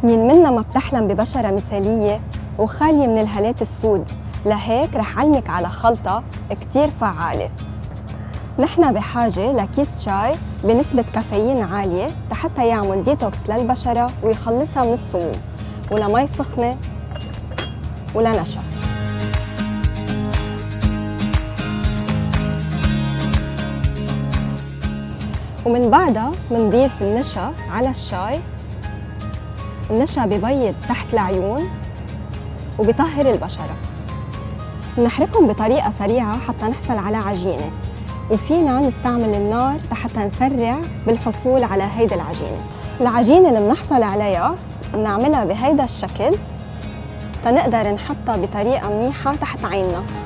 مين منا ما بتحلم ببشرة مثالية وخالية من الهالات السود؟ لهيك رح علمك على خلطة كتير فعالة. نحن بحاجة لكيس شاي بنسبة كافيين عالية حتى يعمل ديتوكس للبشرة ويخلصها من السموم، ولمي سخنة ولنشا. ومن بعدها بنضيف النشا على الشاي. النشا ببيض تحت العيون وبيطهر البشرة. بنحركهم بطريقة سريعة حتى نحصل على عجينة، وفينا نستعمل النار حتى نسرع بالحصول على هيدا العجينة. العجينة اللي بنحصل عليها بنعملها بهيدا الشكل تنقدر نحطها بطريقة منيحة تحت عيننا.